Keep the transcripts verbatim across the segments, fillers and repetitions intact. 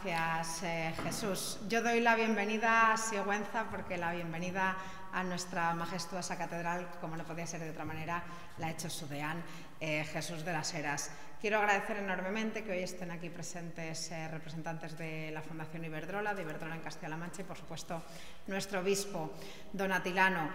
Gracias, eh, Jesús. Yo doy la bienvenida a Sigüenza porque la bienvenida a nuestra majestuosa catedral, como no podía ser de otra manera, la ha hecho su deán, eh, Jesús de las Heras. Quiero agradecer enormemente que hoy estén aquí presentes eh, representantes de la Fundación Iberdrola, de Iberdrola en Castilla-La Mancha y, por supuesto, nuestro obispo, don Atilano.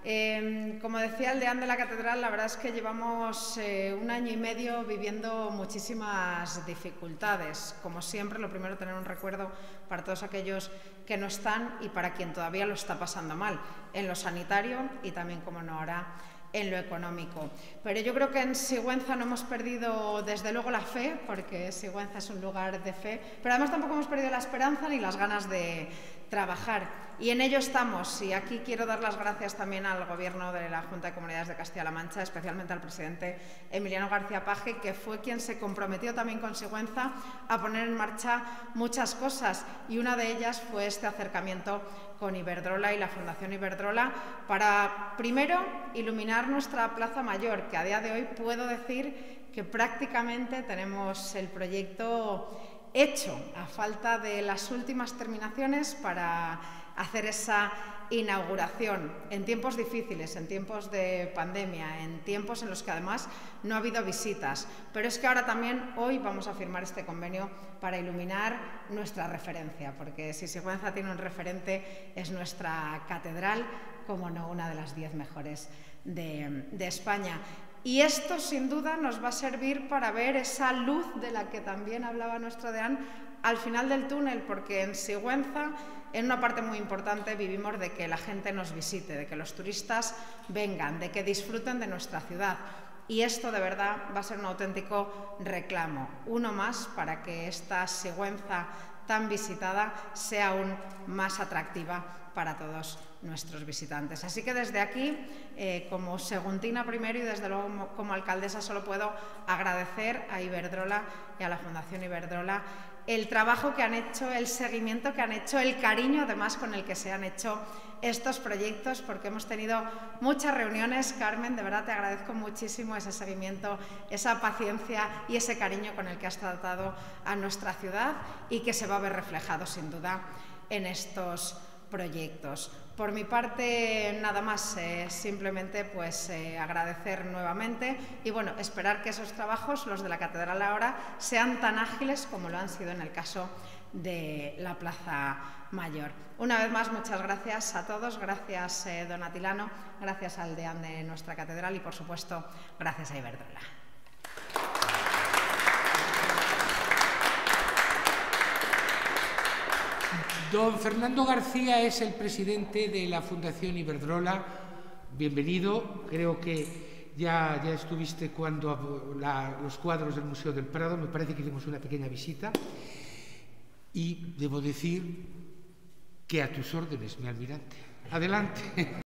Eh, como decía el deán de la catedral, la verdad es que llevamos eh, un año y medio viviendo muchísimas dificultades. Como siempre, lo primero, tener un recuerdo para todos aquellos que no están y para quien todavía lo está pasando mal, en lo sanitario y también, como no, ahora en lo económico. Pero yo creo que en Sigüenza no hemos perdido, desde luego, la fe, porque Sigüenza es un lugar de fe, pero además tampoco hemos perdido la esperanza ni las ganas de trabajar. Y en ello estamos. Y aquí quiero dar las gracias también al Gobierno de la Junta de Comunidades de Castilla-La Mancha, especialmente al presidente Emiliano García Paje, que fue quien se comprometió también con Sigüenza a poner en marcha muchas cosas. Y una de ellas fue este acercamiento con Iberdrola y la Fundación Iberdrola para, primero, iluminar nuestra Plaza Mayor, que a día de hoy puedo decir que prácticamente tenemos el proyecto hecho, a falta de las últimas terminaciones para hacer esa inauguración en tiempos difíciles, en tiempos de pandemia, en tiempos en los que además no ha habido visitas. Pero es que ahora también, hoy, vamos a firmar este convenio para iluminar nuestra referencia, porque si Sigüenza tiene un referente es nuestra catedral, como no, una de las diez mejores de, de España. Y esto, sin duda, nos va a servir para ver esa luz de la que también hablaba nuestro deán al final del túnel, porque en Sigüenza, en una parte muy importante, vivimos de que la gente nos visite, de que los turistas vengan, de que disfruten de nuestra ciudad. Y esto, de verdad, va a ser un auténtico reclamo, uno más para que esta Sigüenza tan visitada sea aún más atractiva para todos nuestros visitantes. Así que desde aquí, eh, como seguntina primero y desde luego como, como alcaldesa, solo puedo agradecer a Iberdrola y a la Fundación Iberdrola el trabajo que han hecho, el seguimiento que han hecho, el cariño además con el que se han hecho estos proyectos, porque hemos tenido muchas reuniones. Carmen, de verdad te agradezco muchísimo ese seguimiento, esa paciencia y ese cariño con el que has tratado a nuestra ciudad y que se va a ver reflejado sin duda en estos proyectos. Por mi parte, nada más, eh, simplemente pues eh, agradecer nuevamente y bueno, esperar que esos trabajos, los de la catedral ahora, sean tan ágiles como lo han sido en el caso de la Plaza Mayor. Una vez más, muchas gracias a todos, gracias eh, don Atilano, gracias al deán de nuestra catedral y, por supuesto, gracias a Iberdrola. Don Fernando García es el presidente de la Fundación Iberdrola. Bienvenido. Creo que ya, ya estuviste cuando la, los cuadros del Museo del Prado, me parece que hicimos una pequeña visita. Y debo decir que a tus órdenes, mi almirante. Adelante.